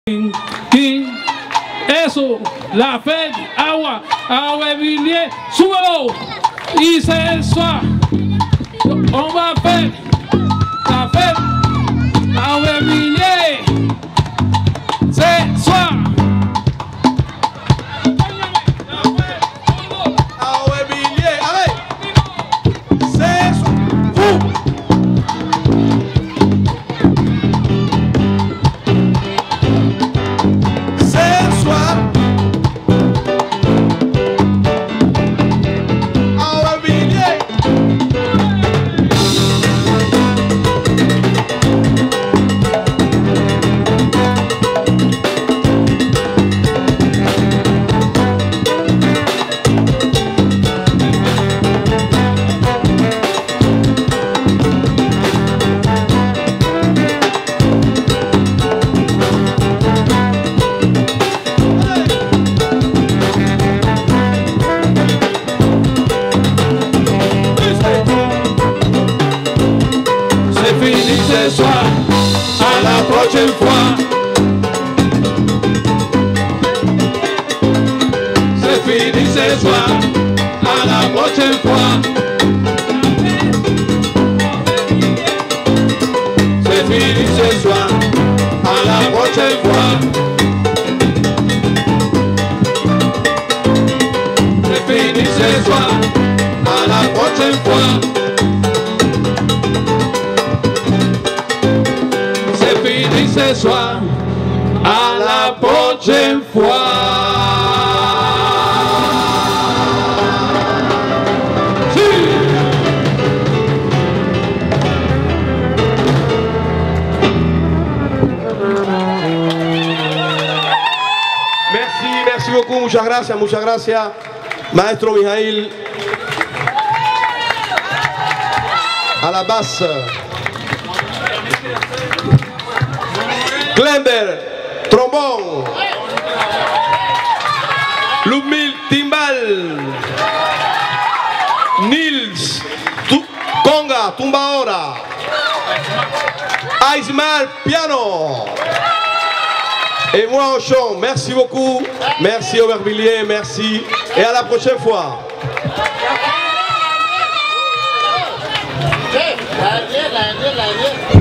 Eso, la fête, agua, Aubervilliers, súbelo y se soir. On va faire la fête, Aubervilliers, ce soir. Aubervilliers, allez, ce soir. Ce soir, à la prochaine fois. C'est fini ce soir, à la prochaine fois. C'est fini ce soir, à la prochaine fois. C'est fini ce soir, à la prochaine fois. Ce soir, à la prochaine fois. Si. Merci beaucoup, muchas gracias, maestro Mijail, a la basse. Glember, trombón. Lumil, timbal. Nils, conga, tumbaora. Aismar, piano. Et moi au chant. Merci beaucoup. Merci Aubervilliers, merci. Et à la prochaine fois. La